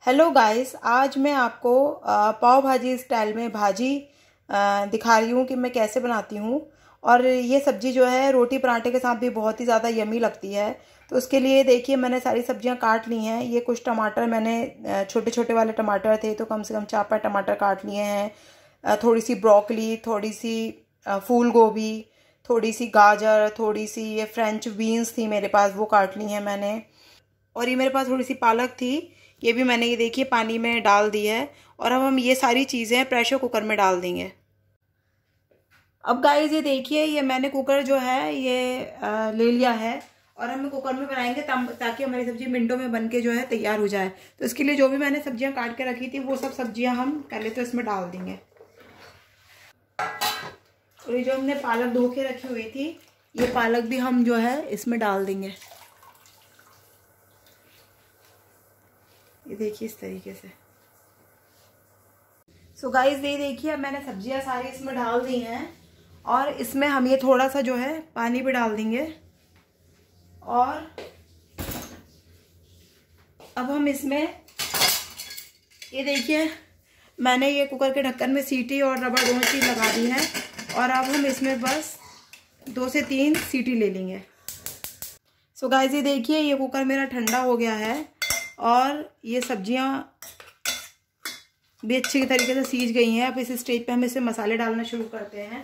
Hello guys, आज मैं आपको पाव भाजी स्टाइल में भाजी दिखा रही हूँ कि मैं कैसे बनाती हूँ। और ये सब्ज़ी जो है रोटी पराठे के साथ भी बहुत ही ज़्यादा यमी लगती है। तो उसके लिए देखिए मैंने सारी सब्जियाँ काट ली हैं। ये कुछ टमाटर मैंने छोटे छोटे वाले टमाटर थे तो कम से कम 4-5 टमाटर काट लिए हैं। थोड़ी सी ब्रोकली, थोड़ी सी फूल गोभी, थोड़ी सी गाजर, थोड़ी सी ये फ्रेंच बीन्स थी मेरे पास, वो काट ली हैं मैंने। और ये मेरे पास थोड़ी सी पालक थी, ये भी मैंने ये देखिए पानी में डाल दी है। और अब हम ये सारी चीज़ें प्रेशर कुकर में डाल देंगे। अब गाइस ये देखिए, ये मैंने कुकर जो है ये ले लिया है और हम कुकर में बनाएंगे ताकि हमारी सब्जी मिनटों में बन के जो है तैयार हो जाए। तो इसके लिए जो भी मैंने सब्जियां काट के रखी थी वो सब सब्जियां हम पहले तो इसमें डाल देंगे। और ये जो हमने पालक धो के रखी हुई थी, ये पालक भी हम जो है इसमें डाल देंगे। ये देखिए इस तरीके से। सो गाइस ये देखिए, अब मैंने सब्जियां सारी इसमें डाल दी हैं और इसमें हम ये थोड़ा सा जो है पानी भी डाल देंगे। और अब हम इसमें ये देखिए मैंने ये कुकर के ढक्कन में सीटी और रबड़ दोनों चीज़ लगा दी है। और अब हम इसमें बस 2 से 3 सीटी ले लेंगे। सो गाइस ये देखिए, ये कुकर मेरा ठंडा हो गया है और ये सब्जियां भी अच्छे तरीके से सीज गई हैं। अब इस स्टेज पे हम इसमें मसाले डालना शुरू करते हैं।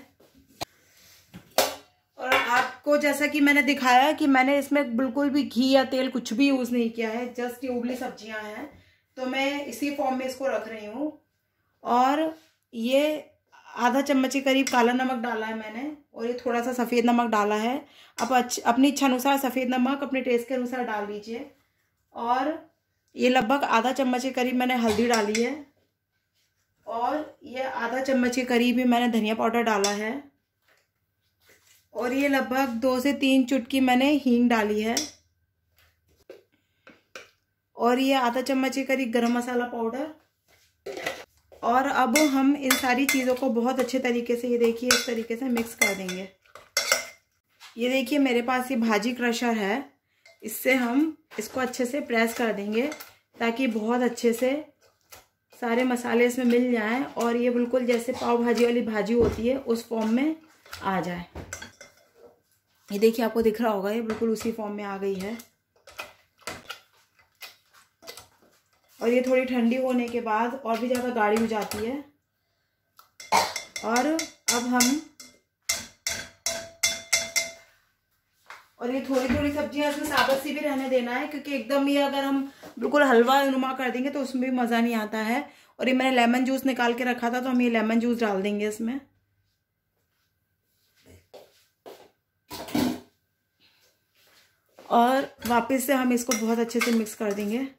और आपको जैसा कि मैंने दिखाया कि मैंने इसमें बिल्कुल भी घी या तेल कुछ भी यूज़ नहीं किया है, जस्ट ये उबली सब्जियां हैं। तो मैं इसी फॉर्म में इसको रख रही हूँ। और ये आधा चम्मच के करीब काला नमक डाला है मैंने और ये थोड़ा सा सफ़ेद नमक डाला है। अब अपनी इच्छा अनुसार सफ़ेद नमक अपने टेस्ट के अनुसार डाल लीजिए। और ये लगभग आधा चम्मच के करीब मैंने हल्दी डाली है और ये आधा चम्मच के करीब ही मैंने धनिया पाउडर डाला है। और ये लगभग 2 से 3 चुटकी मैंने हींग डाली है। और ये आधा चम्मच के करीब गरम मसाला पाउडर। और अब हम इन सारी चीज़ों को बहुत अच्छे तरीके से ये देखिए इस तरीके से मिक्स कर देंगे। ये देखिए मेरे पास ये भाजी क्रशर है, इससे हम इसको अच्छे से प्रेस कर देंगे ताकि बहुत अच्छे से सारे मसाले इसमें मिल जाएं और ये बिल्कुल जैसे पाव भाजी वाली भाजी होती है उस फॉर्म में आ जाए। ये देखिए आपको दिख रहा होगा, ये बिल्कुल उसी फॉर्म में आ गई है। और ये थोड़ी ठंडी होने के बाद और भी ज़्यादा गाढ़ी हो जाती है। और अब हम और ये थोड़ी थोड़ी सब्जियां इसमें साबुत सी भी रहने देना है, क्योंकि एकदम ये अगर हम बिल्कुल हलवा नुमा कर देंगे तो उसमें भी मज़ा नहीं आता है। और ये मैंने लेमन जूस निकाल के रखा था तो हम ये लेमन जूस डाल देंगे इसमें। और वापस से हम इसको बहुत अच्छे से मिक्स कर देंगे।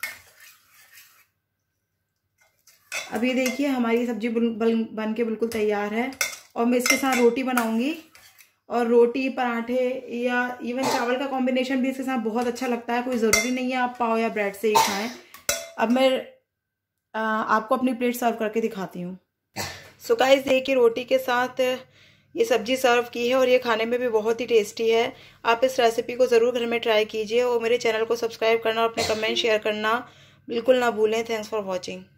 अब ये देखिए हमारी सब्जी बन के बिल्कुल तैयार है। और मैं इसके साथ रोटी बनाऊंगी और रोटी पराठे या इवन चावल का कॉम्बिनेशन भी इसके साथ बहुत अच्छा लगता है। कोई ज़रूरी नहीं है आप पाव या ब्रेड से ही खाएं। अब मैं आपको अपनी प्लेट सर्व करके दिखाती हूँ। सो गाइस देखिए रोटी के साथ ये सब्जी सर्व की है और ये खाने में भी बहुत ही टेस्टी है। आप इस रेसिपी को ज़रूर घर में ट्राई कीजिए और मेरे चैनल को सब्सक्राइब करना और अपने कमेंट शेयर करना बिल्कुल ना भूलें। Thanks for watching.